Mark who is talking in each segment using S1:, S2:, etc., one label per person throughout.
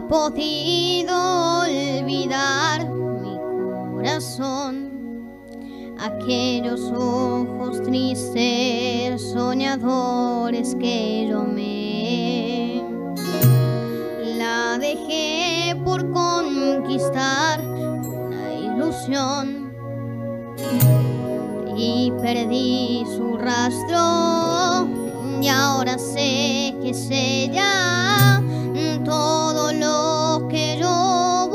S1: podido olvidar mi corazón. Aquellos ojos tristes, soñadores que yo me la dejé por conquistar una ilusión y perdí su rastro, y ahora sé que es ella todo lo que yo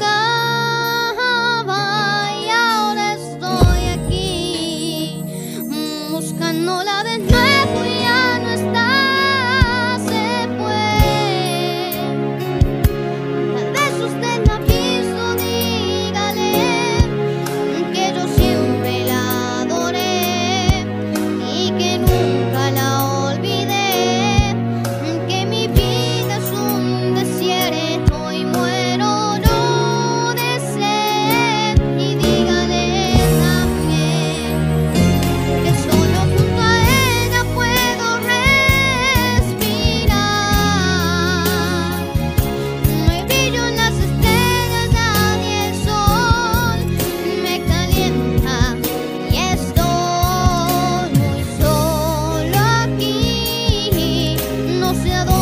S1: buscaba, y ahora estoy aquí buscándola de nuevo y ya no está, se fue. Tal vez usted no ha visto, dígale que yo siempre la adoré y que nunca la olvidé, que mi vida es un desierto y muero yo de sed. Y dígale también que solo junto a ella puedo respirar. No hay brillo en las estrellas, ni el sol me calienta y estoy muy solo aquí. No sé a dónde